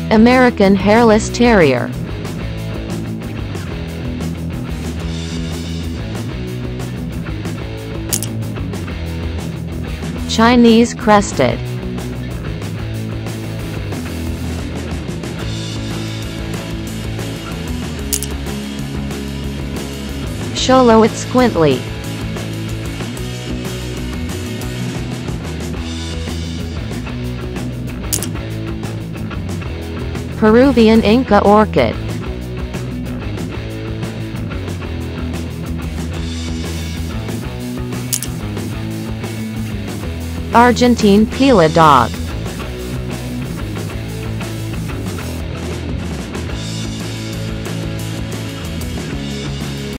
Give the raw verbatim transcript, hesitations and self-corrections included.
American Hairless Terrier. Chinese Crested. Xoloitzcuintli. Peruvian Inca Orchid. Argentine Pila Dog.